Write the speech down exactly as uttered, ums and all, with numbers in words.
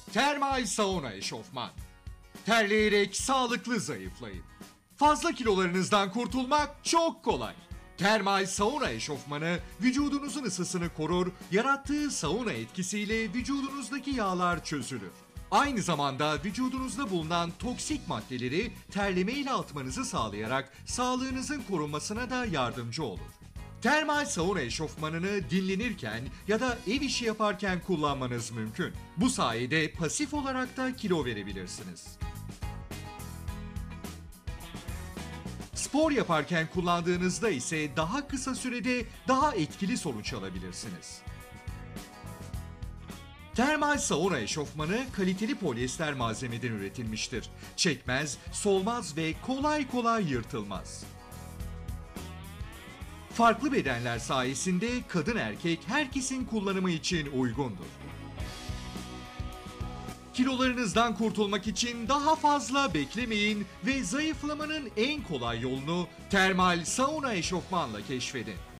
Termal sauna eşofman. Terleyerek sağlıklı zayıflayın. Fazla kilolarınızdan kurtulmak çok kolay. Termal sauna eşofmanı vücudunuzun ısısını korur, yarattığı sauna etkisiyle vücudunuzdaki yağlar çözülür. Aynı zamanda vücudunuzda bulunan toksik maddeleri terlemeyle atmanızı sağlayarak sağlığınızın korunmasına da yardımcı olur. Termal sauna eşofmanını dinlenirken ya da ev işi yaparken kullanmanız mümkün. Bu sayede pasif olarak da kilo verebilirsiniz. Spor yaparken kullandığınızda ise daha kısa sürede daha etkili sonuç alabilirsiniz. Termal sauna eşofmanı kaliteli polyester malzemeden üretilmiştir. Çekmez, solmaz ve kolay kolay yırtılmaz. Farklı bedenler sayesinde kadın erkek herkesin kullanımı için uygundur. Kilolarınızdan kurtulmak için daha fazla beklemeyin ve zayıflamanın en kolay yolunu termal sauna eşofmanla keşfedin.